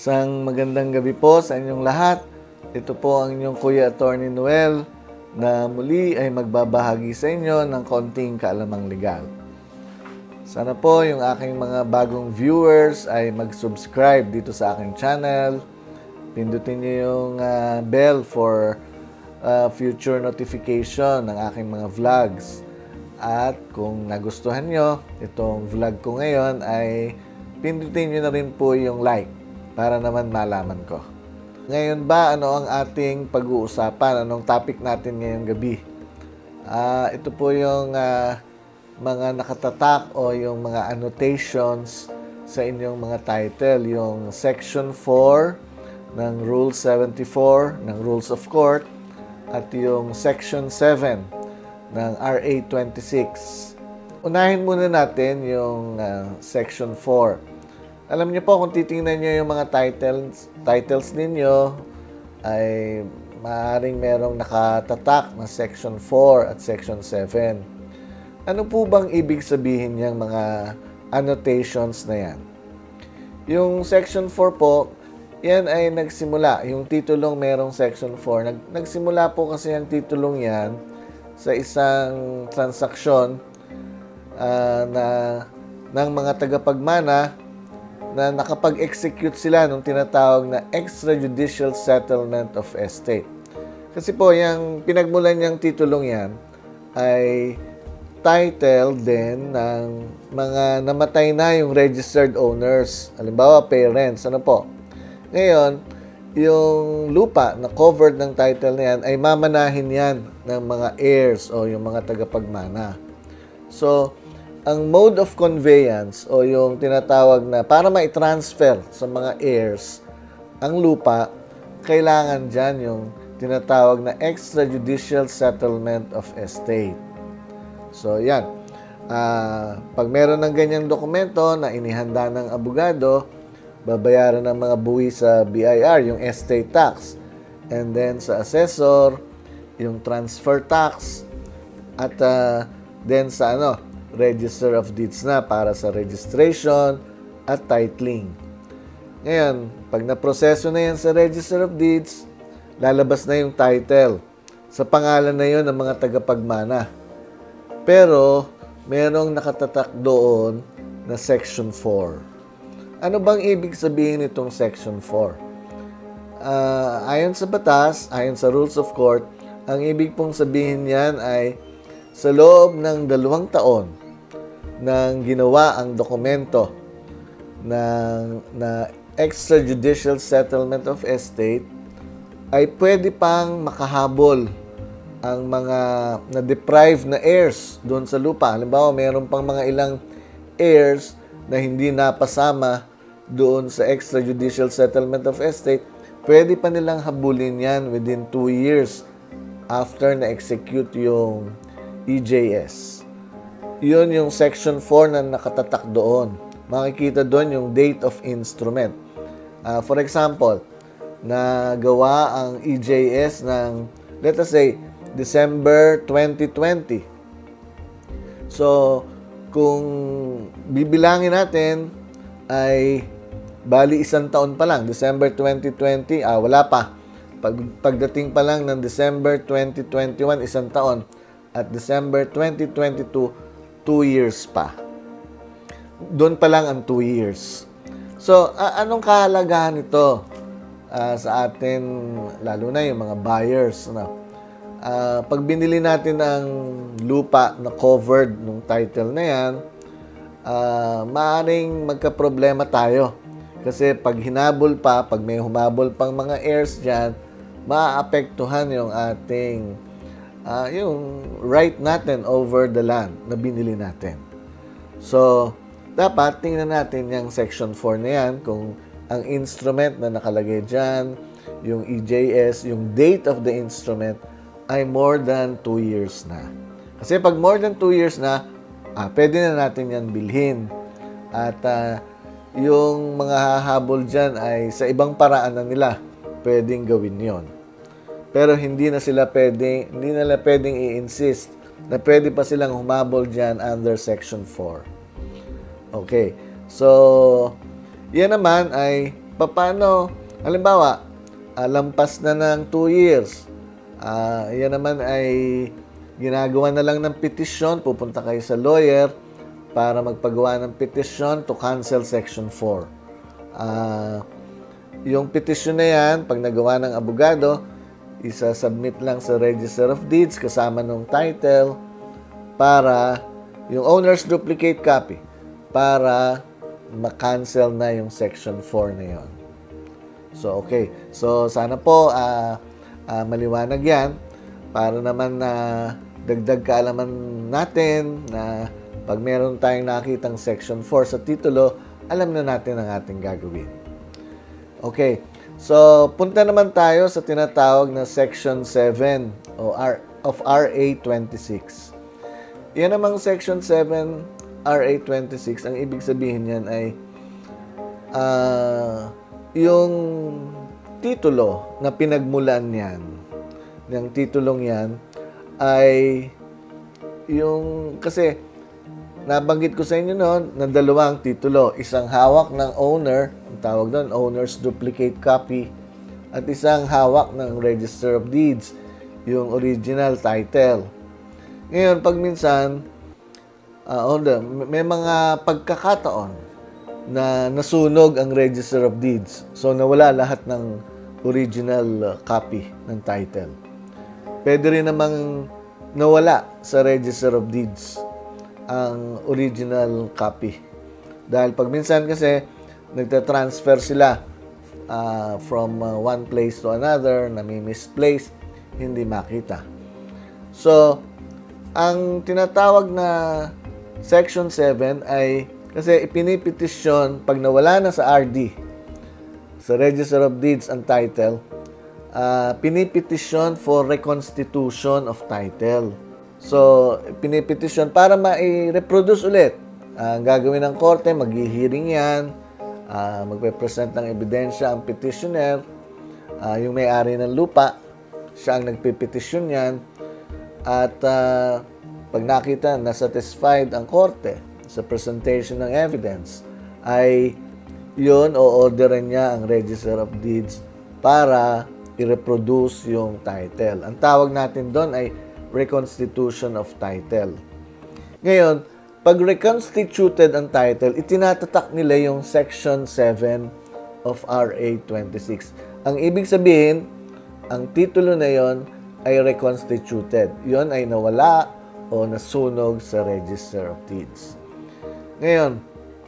Isang magandang gabi po sa inyong lahat. Ito po ang inyong Kuya Attorney Noel na muli ay magbabahagi sa inyo ng konting kaalamang legal. Sana po yung aking mga bagong viewers ay mag-subscribe dito sa aking channel. Pindutin niyo yung bell for future notification ng aking mga vlogs. At kung nagustuhan nyo itong vlog ko ngayon ay pindutin nyo na rin po yung like para naman malaman ko. Ngayon ba, ano ang ating pag-uusapan? Anong topic natin ngayong gabi? Ito po yung mga nakatatak o yung mga annotations sa inyong mga title. Yung Section 4 ng Rule 74 ng Rules of Court at yung Section 7 ng RA 26. Unahin muna natin yung Section 4. Alam niyo po, kung titingnan niyo yung mga titles ninyo, ay maaaring merong nakatatak na Section 4 at Section 7. Ano po bang ibig sabihin niyang mga annotations na yan? Yung Section 4 po, yan ay nagsimula. Yung titulong merong Section 4. Nagsimula po kasi yung titulong yan sa isang transaksyon ng mga tagapagmana na nakapag-execute sila nung tinatawag na extrajudicial settlement of estate. Kasi po, yung pinagmulan niyang titulong yan ay title din ng mga namatay na yung registered owners. Halimbawa, parents. Ano po? Ngayon, yung lupa na covered ng title na yan ay mamanahin yan ng mga heirs o yung mga tagapagmana. So, ang mode of conveyance o yung tinatawag na para ma-transfer sa mga heirs ang lupa, kailangan dyan yung tinatawag na extrajudicial settlement of estate. So, yan. Pag meron ng ganyang dokumento na inihanda ng abogado, babayaran ng mga buwi sa BIR, yung estate tax. And then sa assessor, yung transfer tax. At then sa Register of Deeds na para sa registration at titling. Ngayon, pag naproseso na yan sa Register of Deeds, lalabas na yung title. Sa pangalan na yun ng mga tagapagmana. Pero, merong nakatatak doon na Section 4. Ano bang ibig sabihin nitong Section 4? Ayon sa batas, ayon sa Rules of Court, ang ibig pong sabihin niyan ay sa loob ng 2 taon nang ginawa ang dokumento na extrajudicial settlement of estate, ay pwede pang makahabol ang mga na-deprive na heirs doon sa lupa. Halimbawa, mayroon pang mga ilang heirs na hindi napasama doon sa extrajudicial settlement of estate, pwede pa nilang habulin yan within 2 years after na-execute yung EJS. Yun yung Section 4 na nakatatak doon. Makikita doon yung date of instrument. For example, nagawa ang EJS ng, let us say, December 2020. So, kung bibilangin natin, ay bali 1 taon pa lang. December 2020, wala pa. Pagdating pa lang ng December 2021, 1 taon. At December 2022, 2 years pa. Doon pa lang ang 2 years. So, anong kahalagahan nito sa atin, lalo na yung mga buyers? Pag binili natin ang lupa na covered ng title na yan, maaaring magka-problema tayo. Kasi pag hinabol pa, pag may humabol pang mga heirs dyan, maaapektuhan yung ating yung right natin over the land na binili natin. So, dapat tingnan natin yung Section 4 na yan, kung ang instrument na nakalagay dyan, yung EJS, yung date of the instrument, ay more than 2 years na. Kasi pag more than 2 years na, pwede na natin yan bilhin. At yung mga hahabol dyan ay sa ibang paraan na nila pwedeng gawin yon. Pero hindi na nila pwedeng i-insist na pwede pa silang humabol dyan under Section 4. Okay. So, yan naman ay paano, halimbawa, lampas na ng 2 years, yan naman ay ginagawa na lang ng petisyon, pupunta kayo sa lawyer para magpagawa ng petisyon to cancel Section 4. Yung petisyon na yan, pag nagawa ng abogado, isa-submit lang sa Register of Deeds kasama ng title para yung owner's duplicate copy para ma-cancel na yung Section 4 na yon. So, okay. So, sana po maliwanag yan para naman na dagdag kaalaman natin na pag meron tayong nakitang Section 4 sa titulo, alam na natin ang ating gagawin. Okay. So, punta naman tayo sa tinatawag na Section 7 of RA 26. Yan namang Section 7 RA 26, ang ibig sabihin niyan ay yung titulo na pinagmulan niyan, ng titulong yan, ay yung, kasi nabanggit ko sa inyo noon na dalawang titulo. Isang hawak ng owner, ang tawag doon, owner's duplicate copy, at isang hawak ng Register of Deeds, yung original title. Ngayon, pag minsan, may mga pagkakataon na nasunog ang Register of Deeds. So, nawala lahat ng original copy ng title. Pwede rin namang nawala sa Register of Deeds ang original copy. Dahil pag minsan kasi nagtatransfer sila from one place to another, nami-misplace, hindi makita. So, ang tinatawag na Section 7 ay kasi ipinipetisyon pag nawala na sa RD, sa Register of Deeds ang title, pinipetisyon for reconstitution of title. So, pinipetisyon para ma-reproduce ulit. Ang gagawin ng korte, mag-hearing yan, magpe-present ng ebidensya ang petitioner, yung may-ari ng lupa, siya ang nagpipetisyon yan, at pag nakita na satisfied ang korte sa presentation ng evidence, ay yun, o-orderan niya ang Register of Deeds para i-reproduce yung title. Ang tawag natin doon ay reconstitution of title. Ngayon, pag reconstituted ang title, itinatatak nila yung Section 7 of RA 26. Ang ibig sabihin, ang titulo na yon ay reconstituted. Yon ay nawala o nasunog sa Register of Deeds. Ngayon,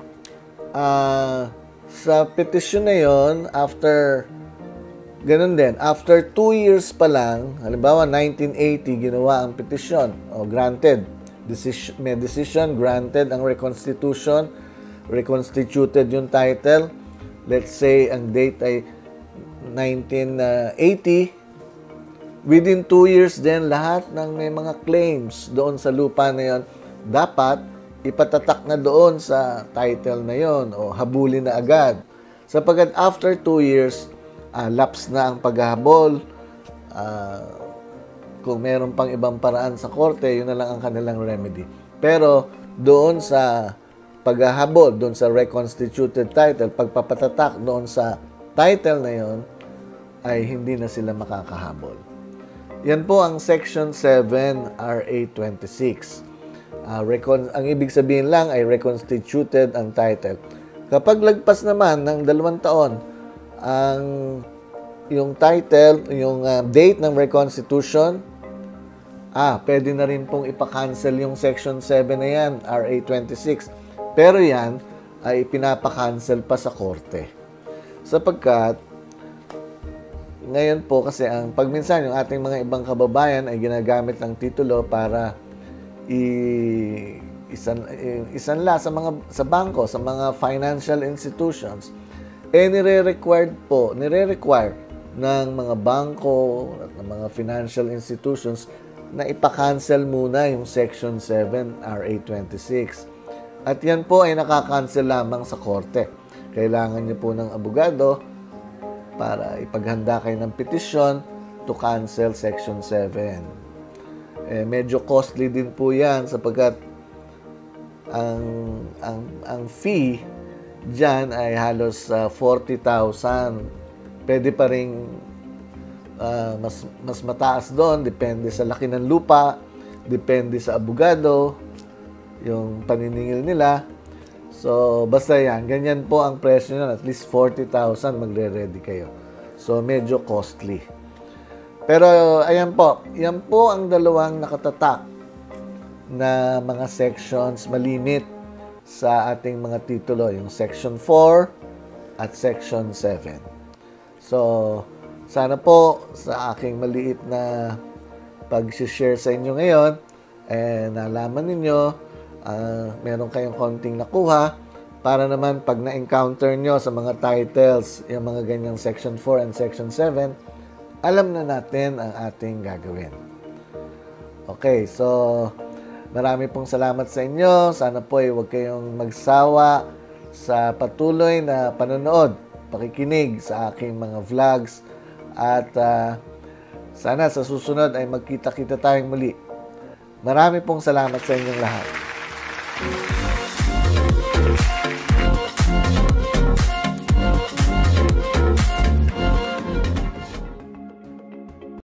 sa petition na yon, ganun din, after 2 years pa lang, halimbawa 1980, ginawa ang petition o granted. May decision, granted ang reconstitution, reconstituted yung title. Let's say, ang date ay 1980. Within 2 years din, lahat ng may mga claims doon sa lupa na yon, dapat ipatatak na doon sa title na yon o habulin na agad. Sapagkat after 2 years, lapse na ang paghahabol. Kung meron pang ibang paraan sa korte, yun na lang ang kanilang remedy. Pero doon sa paghahabol, doon sa reconstituted title, pagpapatatak doon sa title na yon, ay hindi na sila makakahabol. Yan po ang Section 7 RA 26. Ang ibig sabihin lang ay reconstituted ang title. Kapag lagpas naman ng 2 taon, yung title, yung date ng reconstitution, pwede na rin pong ipa-cancel yung Section 7 na yan, RA 26. Pero yan ay pinapa-cancel pa sa korte. Sapagkat, ngayon po kasi pagminsan yung ating mga ibang kababayan ay ginagamit ng titulo para isanla sa bangko, sa mga financial institutions. Nire-require ng mga bangko at ng mga financial institutions na ipa-cancel muna yung Section 7 RA 26. At yan po ay nakakancel lamang sa korte. Kailangan niyo po ng abogado para ipaghanda kayo ng petisyon to cancel Section 7. Medyo costly din po yan sapagkat ang fee dyan ay halos 40,000. Pwede pa rin mas mataas doon, depende sa laki ng lupa, depende sa abogado, yung paniningil nila. So, basta yan, ganyan po ang presyo nyo, at least 40,000 magre-ready kayo. So, medyo costly. Pero, ayan po, yan po ang dalawang nakatatak na mga sections malimit sa ating mga titulo, yung Section 4 at Section 7. So, sana po sa aking maliit na pag-share sa inyo ngayon, nalaman ninyo, meron kayong konting nakuha para naman pag na-encounter nyo sa mga titles, yung mga ganyang Section 4 and Section 7, alam na natin ang ating gagawin. Okay, so marami pong salamat sa inyo. Sana po ay huwag kayong magsawa sa patuloy na panonood, pakikinig sa aking mga vlogs. At sana sa susunod ay magkita-kita tayong muli. Marami pong salamat sa inyong lahat.